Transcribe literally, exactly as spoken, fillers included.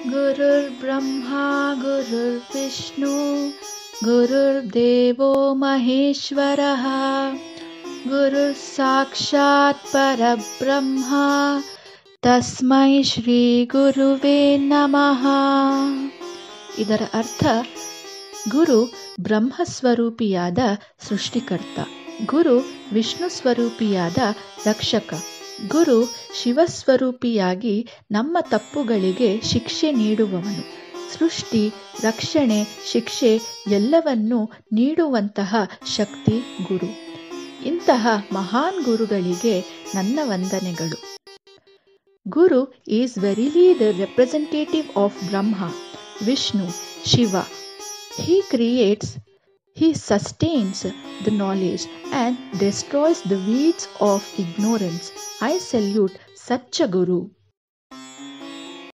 ಗುರುರ್ಬ್ರಹ್ಮ ಗುರುರ್ವಿಷ್ಣು ಗುರುರ್ದೇವೋ ಮಹೇಶ್ವರಃ ಗುರುರ್ ಸಾಕ್ಷಾತ್ ಪರಬ್ರಹ್ಮ ತಸ್ಮೈ ಶ್ರೀ ಗುರುವೇ ನಮಃ. ಇದರ ಅರ್ಥ, ಗುರು ಬ್ರಹ್ಮಸ್ವರೂಪಿಯಾದ ಸೃಷ್ಟಿಕರ್ತ, ಗುರು ವಿಷ್ಣು ಸ್ವರೂಪಿಯಾದ ರಕ್ಷಕ, ಗುರು ಶಿವಸ್ವರೂಪಿಯಾಗಿ ನಮ್ಮ ತಪ್ಪುಗಳಿಗೆ ಶಿಕ್ಷೆ ನೀಡುವವನು, ಸೃಷ್ಟಿ, ರಕ್ಷಣೆ, ಶಿಕ್ಷೆ ಎಲ್ಲವನ್ನೂ ನೀಡುವಂತಹ ಶಕ್ತಿ ಗುರು. ಇಂತಹ ಮಹಾನ್ ಗುರುಗಳಿಗೆ ನನ್ನ ವಂದನೆಗಳು. Guru is verily the representative of Brahma, Vishnu, Shiva. He creates, he sustains the knowledge and destroys the weeds of ignorance. I salute such a Guru.